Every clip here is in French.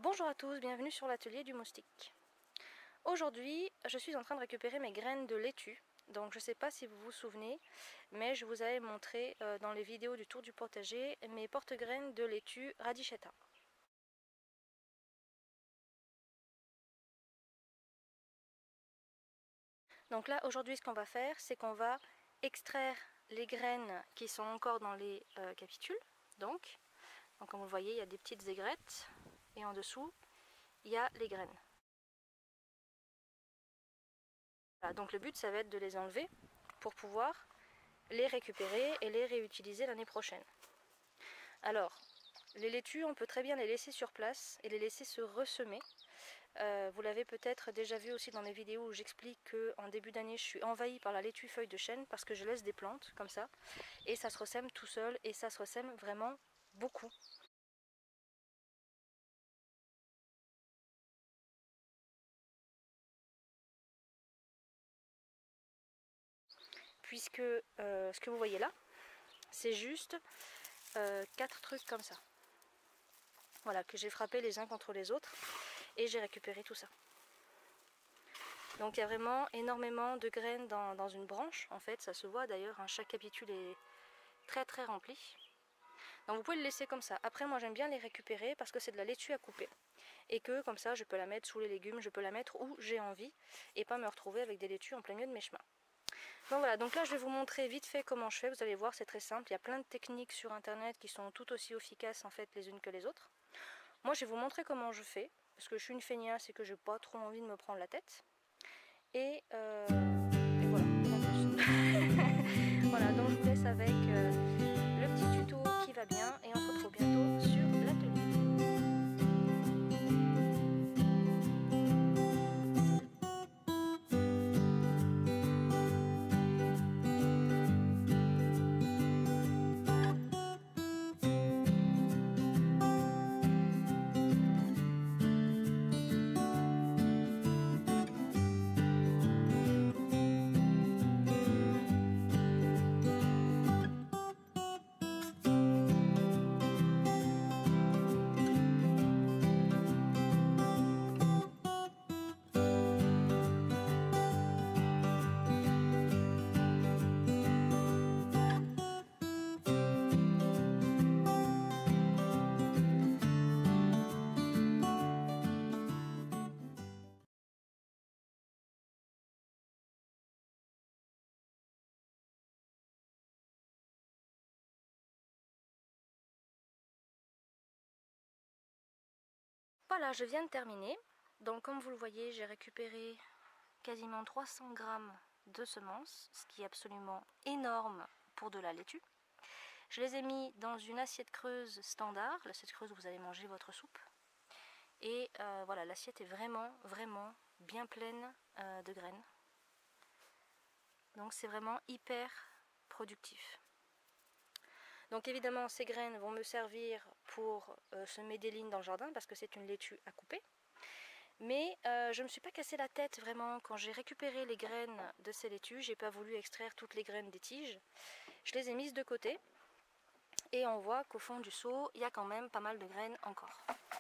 Bonjour à tous, bienvenue sur l'atelier du moustique. Aujourd'hui, je suis en train de récupérer mes graines de laitue. Donc je ne sais pas si vous vous souvenez, mais je vous avais montré dans les vidéos du tour du potager mes porte-graines de laitue radicchetta. Donc là, aujourd'hui, ce qu'on va faire, c'est qu'on va extraire les graines qui sont encore dans les capitules. Donc, comme vous le voyez, il y a des petites aigrettes et en dessous, il y a les graines. Voilà, donc le but, ça va être de les enlever pour pouvoir les récupérer et les réutiliser l'année prochaine. Alors, les laitues, on peut très bien les laisser sur place et les laisser se ressemer. Vous l'avez peut-être déjà vu aussi dans les vidéos où j'explique qu'en début d'année, je suis envahie par la laitue feuille de chêne parce que je laisse des plantes comme ça et ça se ressème tout seul et ça se ressème vraiment beaucoup. Puisque ce que vous voyez là, c'est juste 4 trucs comme ça. Voilà, que j'ai frappé les uns contre les autres et j'ai récupéré tout ça. Donc il y a vraiment énormément de graines dans une branche, en fait, ça se voit d'ailleurs, hein, chaque capitule est très rempli. Donc vous pouvez le laisser comme ça. Après moi j'aime bien les récupérer parce que c'est de la laitue à couper. Et que comme ça je peux la mettre sous les légumes, je peux la mettre où j'ai envie et pas me retrouver avec des laitues en plein milieu de mes chemins. Donc voilà, donc là je vais vous montrer vite fait comment je fais, vous allez voir c'est très simple, il y a plein de techniques sur internet qui sont tout aussi efficaces en fait les unes que les autres. Moi je vais vous montrer comment je fais, parce que je suis une feignasse et que j'ai pas trop envie de me prendre la tête. Et voilà, voilà, donc je vous laisse avec le petit tuto qui va bien et on se retrouve bientôt sur l'atelier. Voilà, je viens de terminer. Donc comme vous le voyez, j'ai récupéré quasiment 300 grammes de semences, ce qui est absolument énorme pour de la laitue. Je les ai mis dans une assiette creuse standard, l'assiette creuse où vous allez manger votre soupe. Et voilà, l'assiette est vraiment bien pleine de graines. Donc c'est vraiment hyper productif. Donc évidemment ces graines vont me servir pour semer des lignes dans le jardin parce que c'est une laitue à couper. Mais je ne me suis pas cassé la tête vraiment quand j'ai récupéré les graines de ces laitues. J'ai pas voulu extraire toutes les graines des tiges. Je les ai mises de côté et on voit qu'au fond du seau il y a quand même pas mal de graines encore.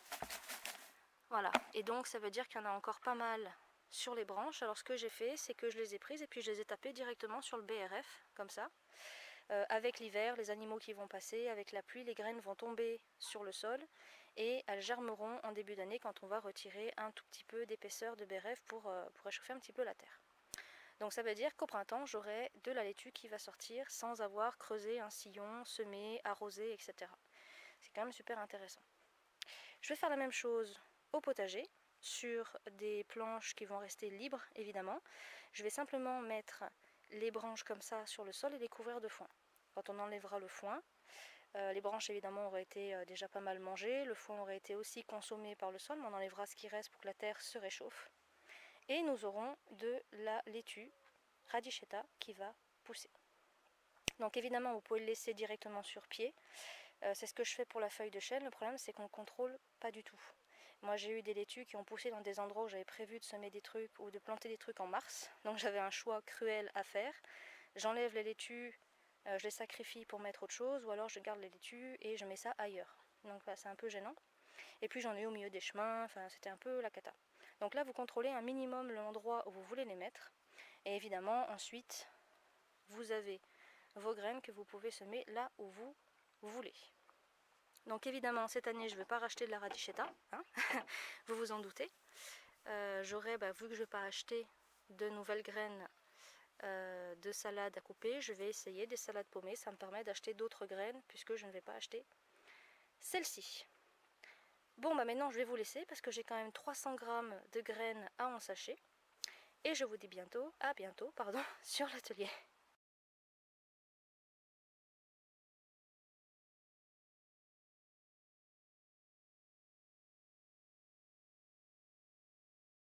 Voilà, et donc ça veut dire qu'il y en a encore pas mal sur les branches. Alors ce que j'ai fait, c'est que je les ai prises et puis je les ai tapées directement sur le BRF, comme ça. Avec l'hiver, les animaux qui vont passer, avec la pluie, les graines vont tomber sur le sol et elles germeront en début d'année quand on va retirer un tout petit peu d'épaisseur de BRF pour réchauffer un petit peu la terre. Donc ça veut dire qu'au printemps, j'aurai de la laitue qui va sortir sans avoir creusé un sillon, semé, arrosé, etc. C'est quand même super intéressant. Je vais faire la même chose au potager, sur des planches qui vont rester libres évidemment. Je vais simplement mettre les branches comme ça sur le sol et les couvrir de foin. Quand on enlèvera le foin, les branches évidemment auraient été déjà pas mal mangées, le foin aurait été aussi consommé par le sol, mais on enlèvera ce qui reste pour que la terre se réchauffe. Et nous aurons de la laitue radicchetta qui va pousser. Donc évidemment vous pouvez le laisser directement sur pied, c'est ce que je fais pour la feuille de chêne. Le problème c'est qu'on ne contrôle pas du tout. Moi j'ai eu des laitues qui ont poussé dans des endroits où j'avais prévu de semer des trucs ou de planter des trucs en mars, donc j'avais un choix cruel à faire. J'enlève les laitues, je les sacrifie pour mettre autre chose, ou alors je garde les laitues et je mets ça ailleurs. Donc là c'est un peu gênant. Et puis j'en ai eu au milieu des chemins, enfin c'était un peu la cata. Donc là vous contrôlez un minimum l'endroit où vous voulez les mettre. Et évidemment ensuite vous avez vos graines que vous pouvez semer là où vous voulez. Donc évidemment cette année je ne vais pas racheter de la radicchetta, hein vous vous en doutez. J'aurai, vu que je ne vais pas acheter de nouvelles graines de salade à couper, je vais essayer des salades paumées. Ça me permet d'acheter d'autres graines puisque je ne vais pas acheter celle-ci. Bon maintenant je vais vous laisser parce que j'ai quand même 300 g de graines à en sachet. Et je vous dis bientôt, à bientôt, pardon, sur l'atelier.